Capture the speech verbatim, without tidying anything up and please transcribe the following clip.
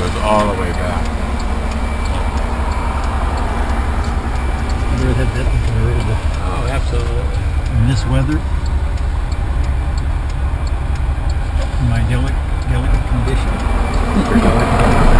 goes all the way back. I've never had that before. Oh, absolutely. In this weather, in my delicate, delicate condition.